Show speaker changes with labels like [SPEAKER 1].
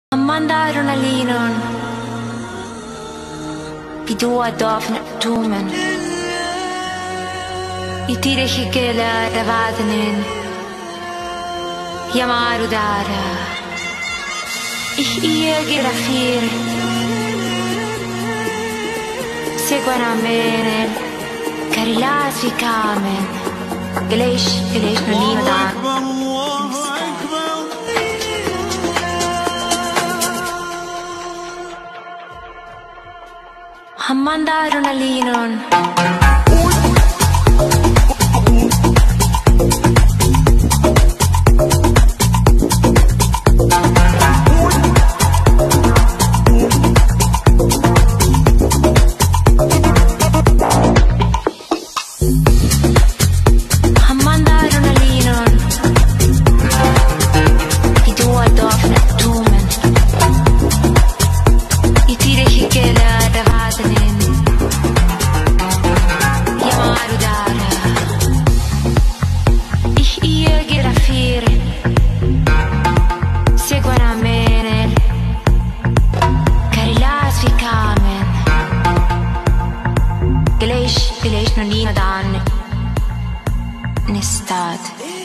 [SPEAKER 1] Mandar una linon Bidua dofna tumen Itire higela davadanin Yamaru dara Iege rafir Seguana mene Karilas vi kamen Gleish no lino dan Mandar una linon Gleish no lino dan Nistad